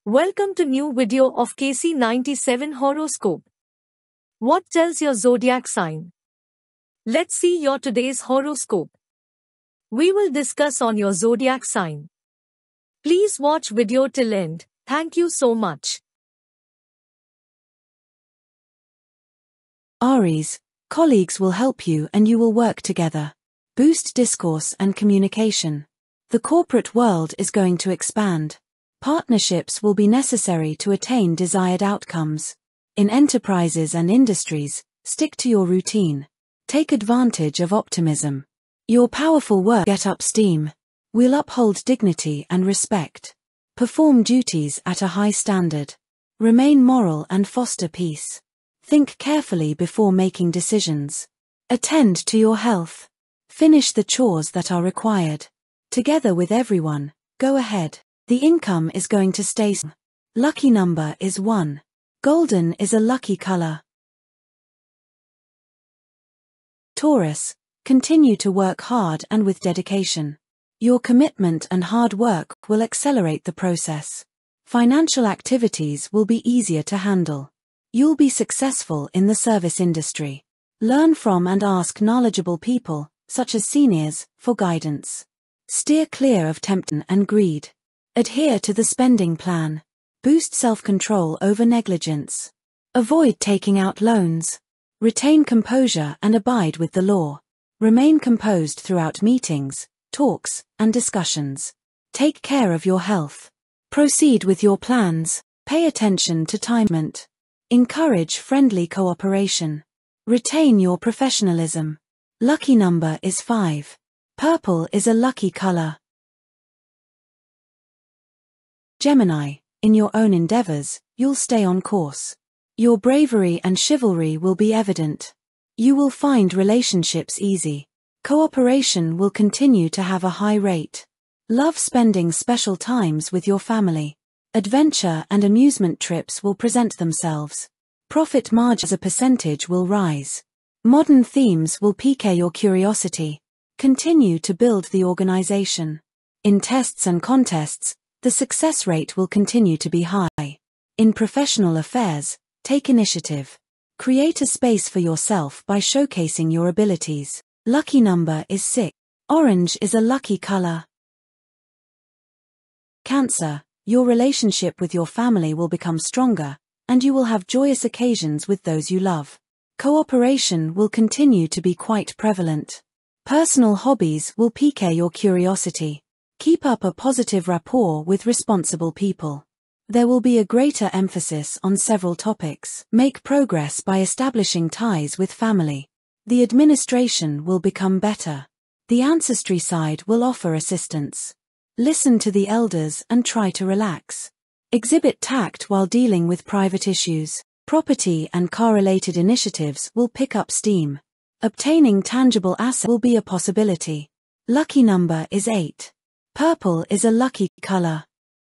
Welcome to new video of KC97 Horoscope. What tells your zodiac sign? Let's see your today's horoscope. We will discuss on your zodiac sign. Please watch video till end. Thank you so much. Aries, colleagues will help you and you will work together. Boost discourse and communication. The corporate world is going to expand. Partnerships will be necessary to attain desired outcomes. In enterprises and industries, stick to your routine. Take advantage of optimism. Your powerful work get up steam. Will uphold dignity and respect. Perform duties at a high standard. Remain moral and foster peace. Think carefully before making decisions. Attend to your health. Finish the chores that are required. Together with everyone, go ahead. The income is going to stay. Lucky number is 1. Golden is a lucky color. Taurus, continue to work hard and with dedication. Your commitment and hard work will accelerate the process. Financial activities will be easier to handle. You'll be successful in the service industry. Learn from and ask knowledgeable people, such as seniors, for guidance. Steer clear of temptation and greed. Adhere to the spending plan. Boost self-control over negligence. Avoid taking out loans. Retain composure and abide with the law. Remain composed throughout meetings, talks, and discussions. Take care of your health. Proceed with your plans. Pay attention to timing. Encourage friendly cooperation. Retain your professionalism. Lucky number is 5. Purple is a lucky color. Gemini, in your own endeavors, you'll stay on course. Your bravery and chivalry will be evident. You will find relationships easy. Cooperation will continue to have a high rate. Love spending special times with your family. Adventure and amusement trips will present themselves. Profit margin as a percentage will rise. Modern themes will pique your curiosity. Continue to build the organization. In tests and contests, the success rate will continue to be high. In professional affairs, take initiative. Create a space for yourself by showcasing your abilities. Lucky number is 6. Orange is a lucky color. Cancer, your relationship with your family will become stronger, and you will have joyous occasions with those you love. Cooperation will continue to be quite prevalent. Personal hobbies will pique your curiosity. Keep up a positive rapport with responsible people. There will be a greater emphasis on several topics. Make progress by establishing ties with family. The administration will become better. The ancestry side will offer assistance. Listen to the elders and try to relax. Exhibit tact while dealing with private issues. Property and car-related initiatives will pick up steam. Obtaining tangible assets will be a possibility. Lucky number is 8. Purple is a lucky color.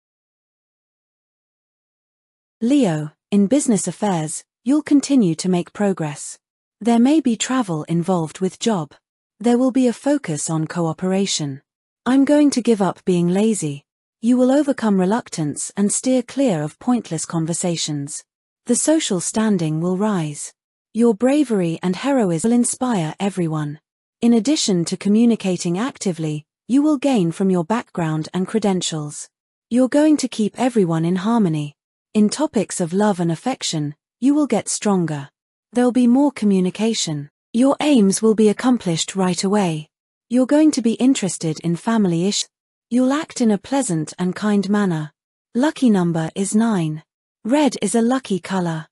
Leo, in business affairs, you'll continue to make progress. There may be travel involved with job. There will be a focus on cooperation. I'm going to give up being lazy. You will overcome reluctance and steer clear of pointless conversations. The social standing will rise. Your bravery and heroism will inspire everyone. In addition to communicating actively, you will gain from your background and credentials. You're going to keep everyone in harmony. In topics of love and affection, you will get stronger. There'll be more communication. Your aims will be accomplished right away. You're going to be interested in family issues. You'll act in a pleasant and kind manner. Lucky number is 9. Red is a lucky color.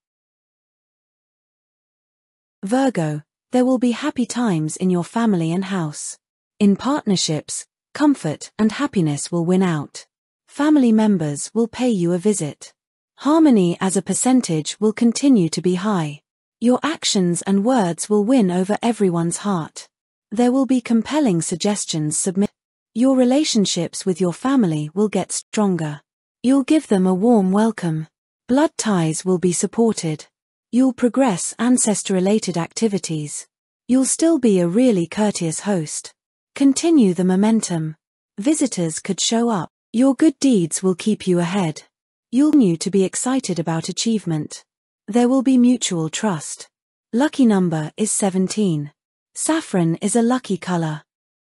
Virgo, there will be happy times in your family and house. In partnerships, comfort and happiness will win out. Family members will pay you a visit. Harmony as a percentage will continue to be high. Your actions and words will win over everyone's heart. There will be compelling suggestions submitted. Your relationships with your family will get stronger. You'll give them a warm welcome. Blood ties will be supported. You'll progress ancestor-related activities. You'll still be a really courteous host. Continue the momentum. Visitors could show up. Your good deeds will keep you ahead. You'll continue to be excited about achievement. There will be mutual trust. Lucky number is 17. Saffron is a lucky color.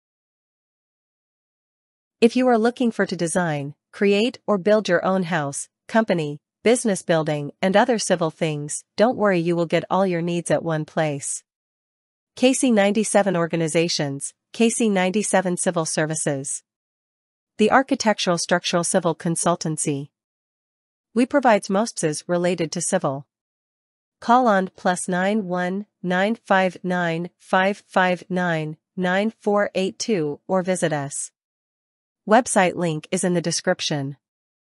If you are looking to design, create or build your own house, company, business building and other civil things, don't worry, you will get all your needs at one place. KC97 Organizations, KC97 Civil Services. The Architectural Structural Civil Consultancy. We provides mostes related to civil. Call on +91 959 559 9482 or visit us. Website link is in the description.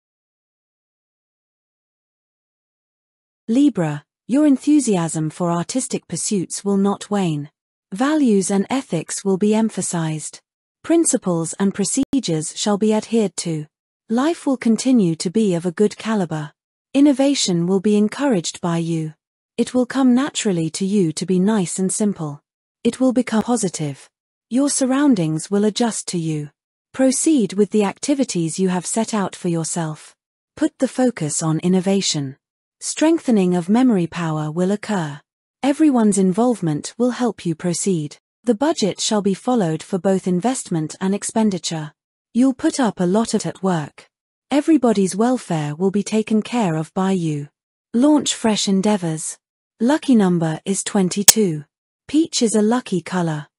Libra, your enthusiasm for artistic pursuits will not wane. Values and ethics will be emphasized. Principles and procedures shall be adhered to. Life will continue to be of a good caliber. Innovation will be encouraged by you. It will come naturally to you to be nice and simple. It will become positive. Your surroundings will adjust to you. Proceed with the activities you have set out for yourself. Put the focus on innovation. Strengthening of memory power will occur. Everyone's involvement will help you proceed. The budget shall be followed for both investment and expenditure. You'll put up a lot at work. Everybody's welfare will be taken care of by you. Launch fresh endeavors. Lucky number is 22. Peach is a lucky color.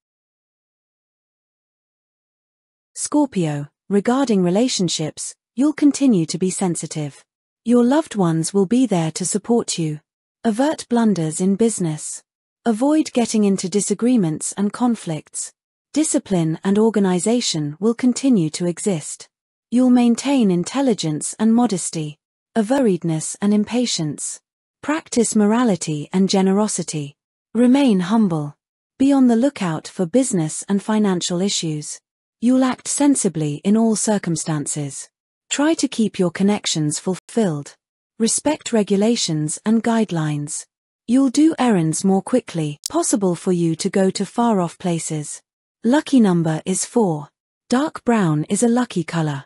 Scorpio, regarding relationships, you'll continue to be sensitive. Your loved ones will be there to support you. Avert blunders in business. Avoid getting into disagreements and conflicts. Discipline and organization will continue to exist. You'll maintain intelligence and modesty. Averredness and impatience. Practice morality and generosity. Remain humble. Be on the lookout for business and financial issues. You'll act sensibly in all circumstances. Try to keep your connections fulfilled. Respect regulations and guidelines. You'll do errands more quickly, possible for you to go to far-off places. Lucky number is 4. Dark brown is a lucky color.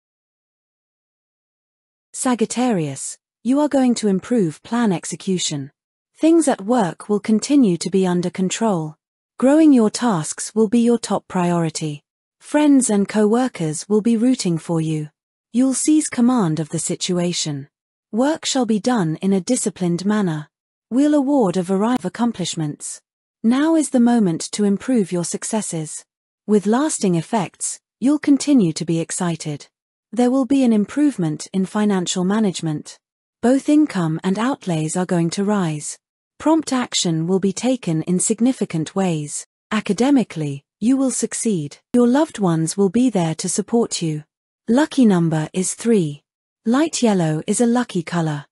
Sagittarius, you are going to improve plan execution. Things at work will continue to be under control. Growing your tasks will be your top priority. Friends and co-workers will be rooting for you. You'll seize command of the situation. Work shall be done in a disciplined manner. We'll award a variety of accomplishments. Now is the moment to improve your successes. With lasting effects, you'll continue to be excited. There will be an improvement in financial management. Both income and outlays are going to rise. Prompt action will be taken in significant ways. Academically, you will succeed. Your loved ones will be there to support you. Lucky number is 3. Light yellow is a lucky color.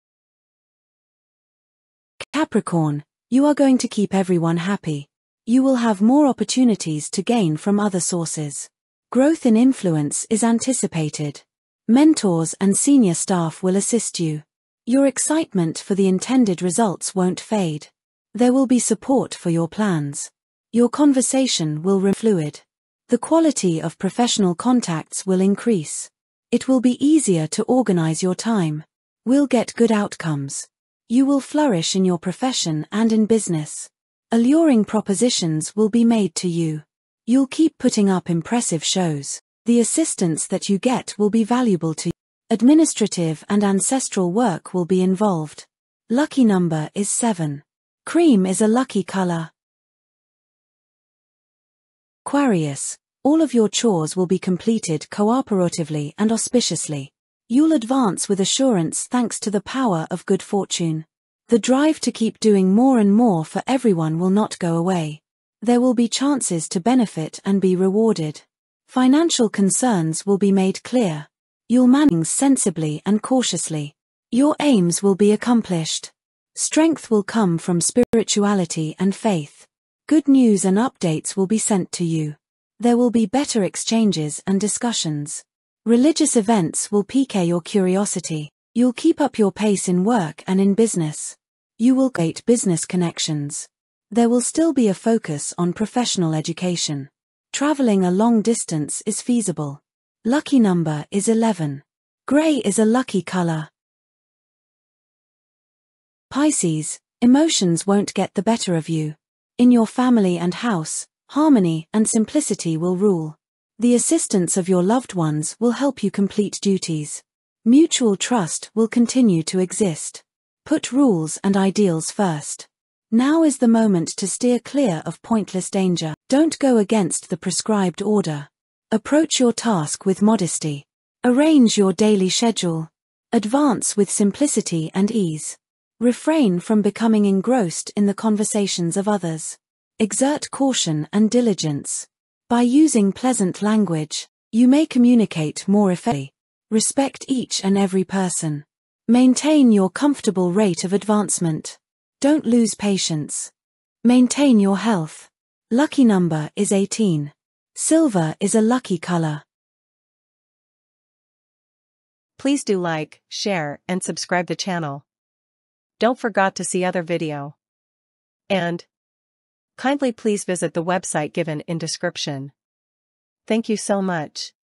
Capricorn, you are going to keep everyone happy. You will have more opportunities to gain from other sources. Growth in influence is anticipated. Mentors and senior staff will assist you. Your excitement for the intended results won't fade. There will be support for your plans. Your conversation will remain fluid. The quality of professional contacts will increase. It will be easier to organize your time. We'll get good outcomes. You will flourish in your profession and in business. Alluring propositions will be made to you. You'll keep putting up impressive shows. The assistance that you get will be valuable to you. Administrative and ancestral work will be involved. Lucky number is 7. Cream is a lucky color. Aquarius, all of your chores will be completed cooperatively and auspiciously. You'll advance with assurance thanks to the power of good fortune. The drive to keep doing more and more for everyone will not go away. There will be chances to benefit and be rewarded. Financial concerns will be made clear. You'll manage sensibly and cautiously. Your aims will be accomplished. Strength will come from spirituality and faith. Good news and updates will be sent to you. There will be better exchanges and discussions. Religious events will pique your curiosity. You'll keep up your pace in work and in business. You will create business connections. There will still be a focus on professional education. Traveling a long distance is feasible. Lucky number is 11. Gray is a lucky color. Pisces, emotions won't get the better of you. In your family and house, harmony and simplicity will rule. The assistance of your loved ones will help you complete duties. Mutual trust will continue to exist. Put rules and ideals first. Now is the moment to steer clear of pointless danger. Don't go against the prescribed order. Approach your task with modesty. Arrange your daily schedule. Advance with simplicity and ease. Refrain from becoming engrossed in the conversations of others. Exert caution and diligence. By using pleasant language, you may communicate more effectively. Respect each and every person. Maintain your comfortable rate of advancement. Don't lose patience. Maintain your health. Lucky number is 18. Silver is a lucky color. Please do like, share, and subscribe the channel. Don't forget to see other video. And kindly please visit the website given in description. Thank you so much.